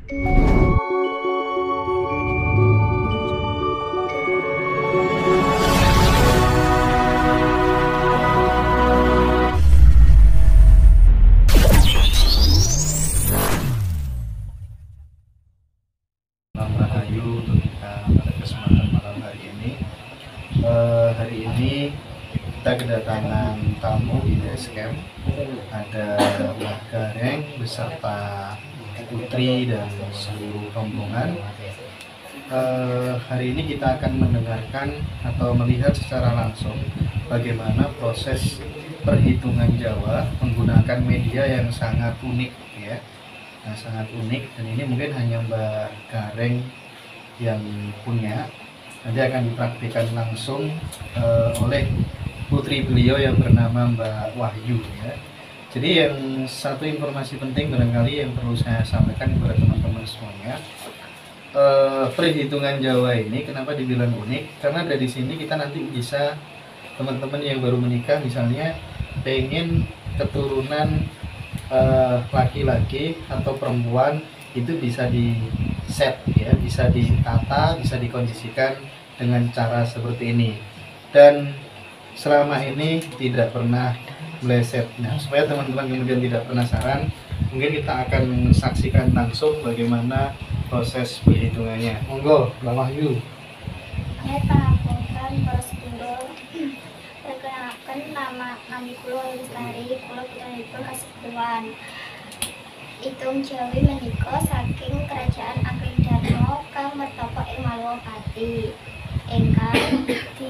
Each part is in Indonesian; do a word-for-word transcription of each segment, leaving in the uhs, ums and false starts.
Rahayu untuk kita pada kesempatan malam hari ini. Uh, hari ini kita kedatangan tamu di base camp. Ada Mbah Gareng beserta Putri dan seluruh rombongan. Uh, hari ini kita akan mendengarkan atau melihat secara langsung bagaimana proses perhitungan Jawa menggunakan media yang sangat unik, ya. Nah, sangat unik, dan ini mungkin hanya Mbak Gareng yang punya. Nanti akan dipraktikkan langsung uh, oleh putri beliau yang bernama Mbak Wahyu, ya. Jadi yang satu informasi penting barangkali yang perlu saya sampaikan kepada teman-teman semuanya, uh, perhitungan Jawa ini kenapa dibilang unik, karena dari sini kita nanti bisa, teman-teman yang baru menikah misalnya pengen keturunan laki-laki uh, atau perempuan, itu bisa di set, ya, bisa ditata, bisa dikondisikan dengan cara seperti ini, dan selama ini tidak pernah meleset. Nah, supaya teman-teman kemudian tidak penasaran, mungkin kita akan saksikan langsung bagaimana proses perhitungannya. Monggo, Mbak Wahyu. Pangapunten prosedur. Perkenalkan, nama kami kula Lestari, kula putranipun kasepuhan. Itung Jawi menika saking kerajaan Angling Darma kang mertapa ing Malwapati, ingkang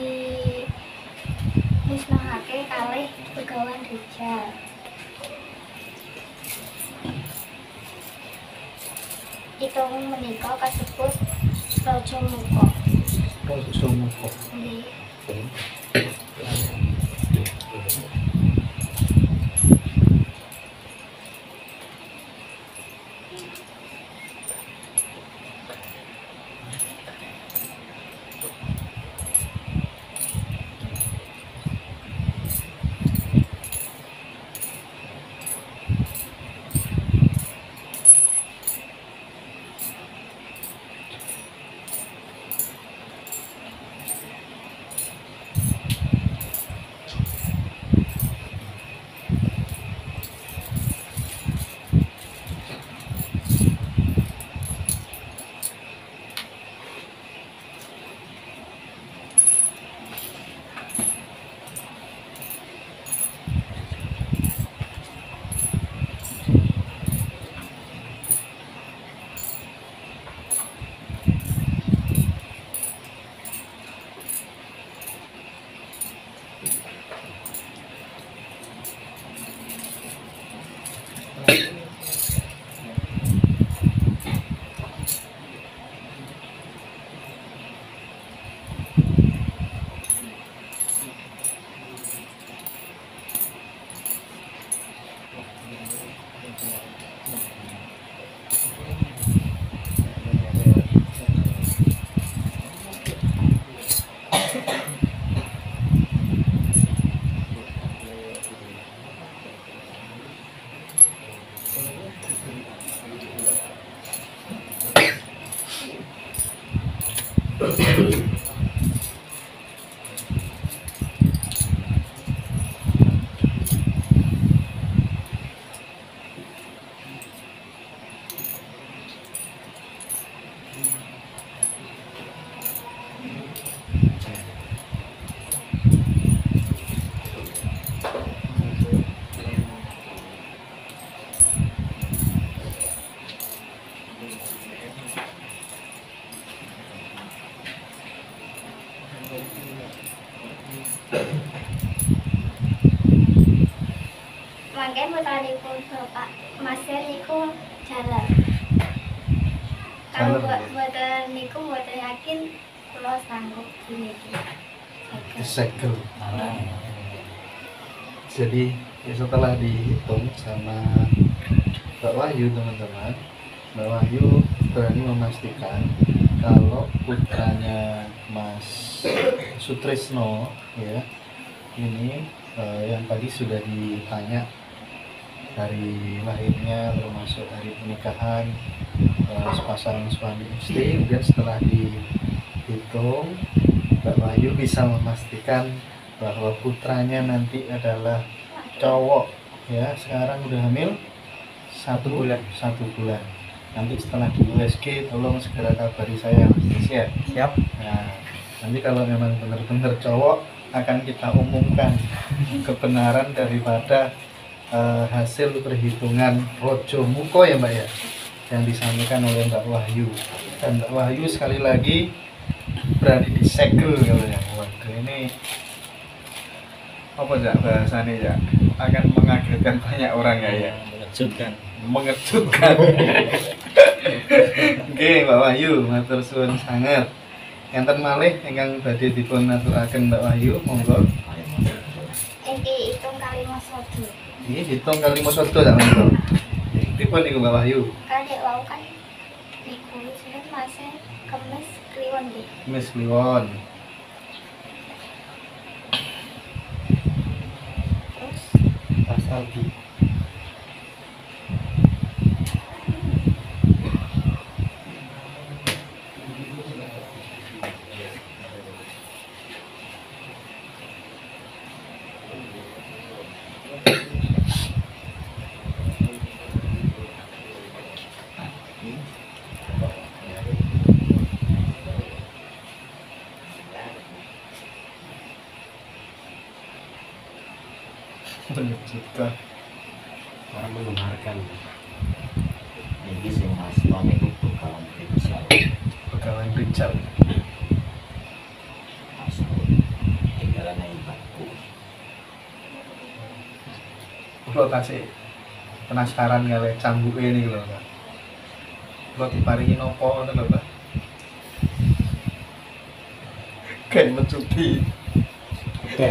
dimusnahake kalih Begawan Rijal. Itung menika kasebut Raja Muka. Raja Muka. Nggih. Mangke putranipun Bapak Masir niku jalan. Kalau buat buatan niku buatan yakin kula sanggup gini. Segel. Jadi ya setelah dihitung sama Mbak Wahyu, teman-teman, Mbak Wahyu berani memastikan kalau putranya Mas Sutrisno, ya, ini eh, yang tadi sudah ditanya hari lahirnya termasuk hari pernikahan uh, sepasang suami istri. Kemudian setelah dihitung, Mbak Wahyu bisa memastikan bahwa putranya nanti adalah cowok. Ya, sekarang udah hamil satu bulan satu bulan. Nanti setelah di U S G tolong segera kabari saya, Mas ya. Siap. Nah, nanti kalau memang benar-benar cowok akan kita umumkan kebenaran daripada uh, hasil perhitungan rojo muko ya Mbak ya, yang disampaikan oleh Mbak Wahyu. Dan Mbak Wahyu sekali lagi berani disegel kalau yang waduh ini apa ya bahasanya ya, akan mengagetkan banyak orang ya ya, Mengejutkan. mengejutkan. Oke Mbak Wahyu, matur suwun sangat. Enten malih ingkang badhe dipun aturaken Mbak Wahyu, monggo. Iki hitung kali mas sodo. Ini hitung kali mosodo tak monggo. Dipun niku Mbak Wahyu. Kadek wau kan niku jeneng masih kemis kliwon nggih. Miss Kliwon. Terus Mas Aldi. Mengejutkan. Orang mengemarkan. Ini sing Mas Tom itu bakalan Rizal. Pegawai Rijal. Mas tinggalan yang ibatku. Kulo tasih penasaran kali cambuke ini lho, Pak. Kulo diparingi nopo ngono lho, Pak. Kayak mecuti. Oke.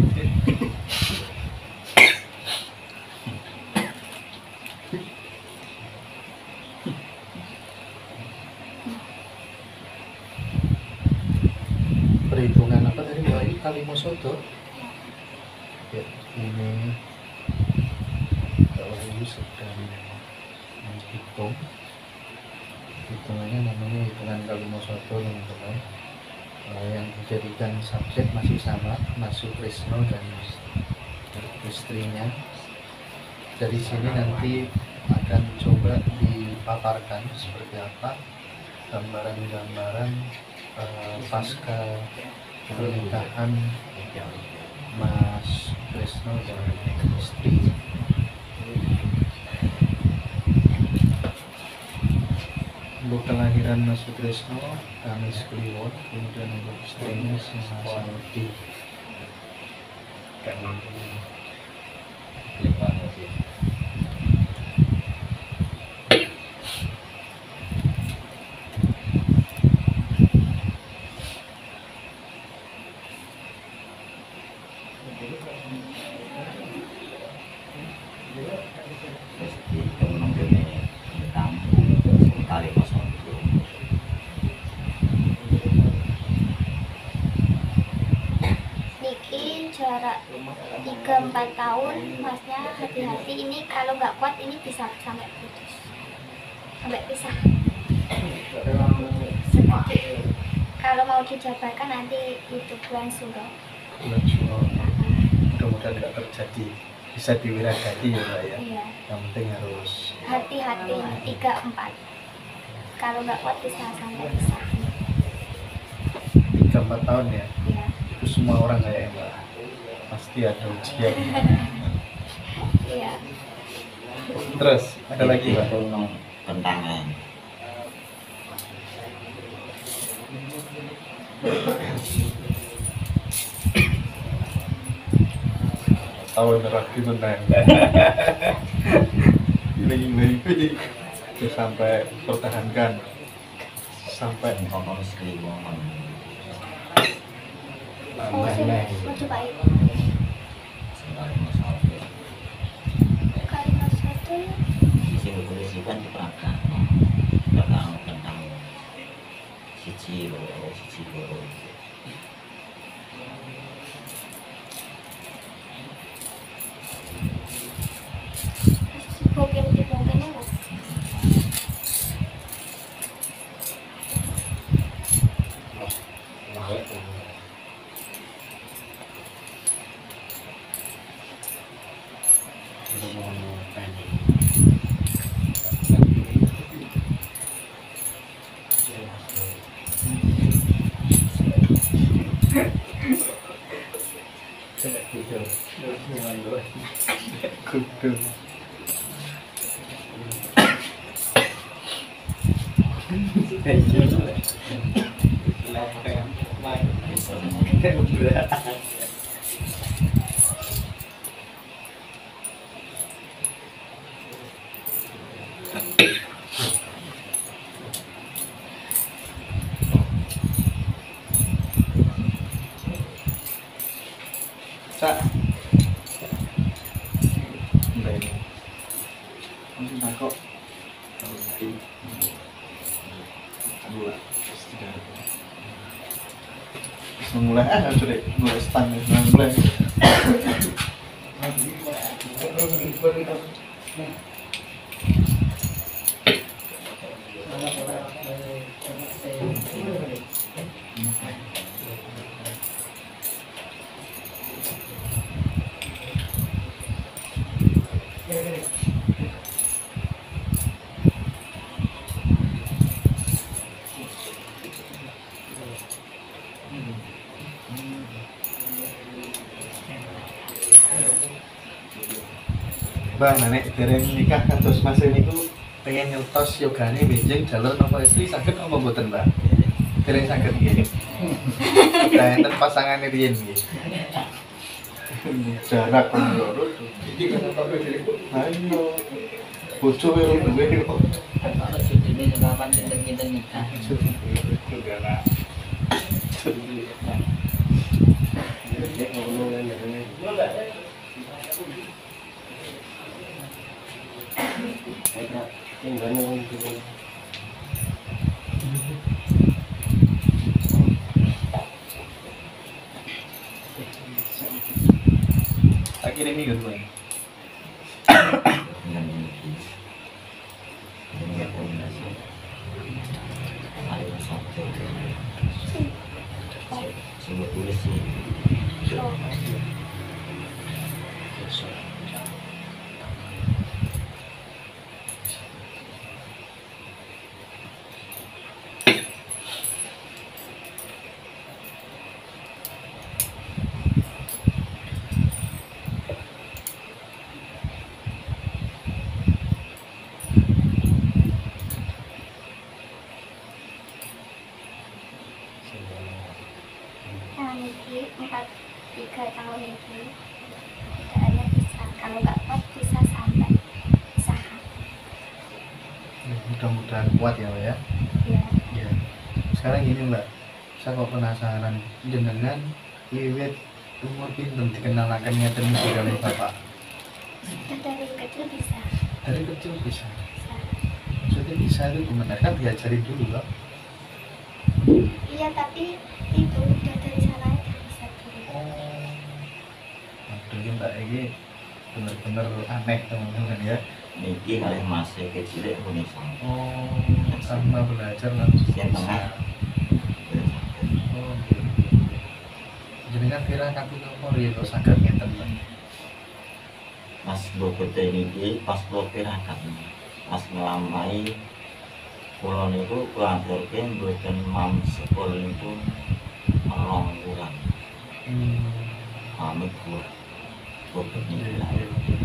Perhitungan apa tadi Mbak Ayu? Kalimosodo. Ya, ini Mbak Ayu sedang menghitung. Hitungannya namanya hitungan Kalimosodo, teman-teman. Uh, yang dijadikan subjek masih sama, Mas Sutrisno dan istrinya. Dari sini nanti akan coba dipaparkan seperti apa gambaran-gambaran uh, pasca pernikahan Mas Trisno dan istri. Untuk kelahiran Mas Trisno, Kamis Kliwon, kemudian untuk istrinya Mas Aldi. Terus dihitung nonggone tamu sekali kosong itu. niki jarak tiga empat tahun, masnya hati-hati ini kalau nggak kuat ini bisa sampai putus, sampai pisah. Seperti kalau mau dijabarkan nanti itu bulan Suro. Bulan Suro. Mudah-mudahan tidak terjadi, bisa diwiragati ya Mbak ya. Iya, Yang penting harus hati-hati tiga empat. Kalau nggak kuat bisa sampai pisah. tiga empat tahun ya. Iya. Itu semua orang kayak Mbak, pasti ada ujian. Iya. Terus ada lagi Mbak? Itu nong kentangan. Tahun terakhir tentang ini ini ini sampai pertahankan sampai Ngomong sekali ngomong. Oh, sini, mau coba itu. Sekali masalah. Kali mas satu. Isi polisi kan diperangkat. Tentang tentang siji loro siji loro. Aduh. Cak. Enggak ini. Masih takut. Dua. Mulai ah sudah dua stand mulai. Bang, nenek dereng nikah kados Mas niku pengen nyetos yogane benjing jalur napa istri saged apa mboten, Mbak? Dereng saged nggih. Lah enten pasangane riyen nggih. Jarak loro. Lah iya. Bojo wae duwe kok. Kalau sudene kapan kita nikah. Tak kirim iki gue. dengan ini dengan rekomendasi ada satu semua tulis sih Nah, ini empat tiga tahun ini keadaannya bisa, kalau nggak kuat bisa sampai usaha. Mudah-mudahan kuat ya, Mbak ya. Ya, Ya. Sekarang gini, Mbak. Saya kok penasaran jenengan wiwit umur pinten dikenalkan ngeten iki kali Bapak. sudah dari kecil bisa. Dari kecil bisa. bisa. Maksudnya bisa itu gimana? Kan diajarin dulu loh. Iya, tapi itu udah dari sana aja bisa dulu. Oh. Aduh, ini Mbak ini bener-bener aneh teman-teman ya. niki kalian masih kecil ya Indonesia Oh, sama belajar langsung yang tengah Oh, gitu. Jenengan kira kaki nomor ya kok saged ngeten, Mbak. pas bobot niki pas lo pirakat pas ngelamai pulau niku keluarga mboten mam sekolah niku melong kurang Hmm. pamit buat bobot Iya, niki iya, lah. iya.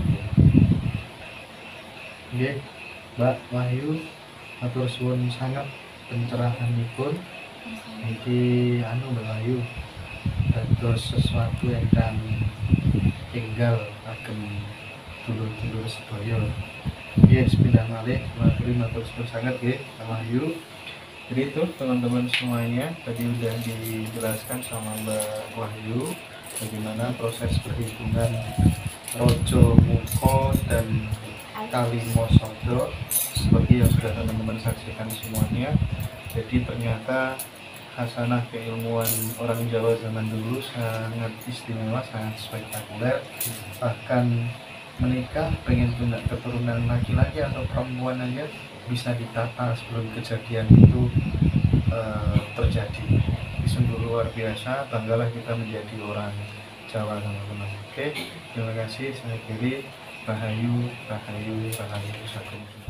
Nggih, Mbak Wahyu, matur suwun sangat pencerahanipun. Iki anu Mbak Wahyu, dados sesuatu yang kan tinggal agem dulur-dulur sedaya. Nggih, sepindah malih maturi matur suwun sangat nggih Mbak Wahyu. Jadi itu teman-teman semuanya tadi udah dijelaskan sama Mbak Wahyu bagaimana proses perhitungan Rojo Muko dan Kalimo Sodo seperti yang sudah teman-teman saksikan semuanya. Jadi ternyata khasanah keilmuan orang Jawa zaman dulu sangat istimewa, sangat spektakuler. Bahkan menikah pengen punya keturunan laki-laki atau perempuan aja bisa ditata sebelum kejadian itu uh, terjadi. Sungguh luar biasa, banggalah kita menjadi orang Jawa teman-teman. Oke, terima kasih. Saya kiri Rahayu, Rahayu, Rahayu, Sakum.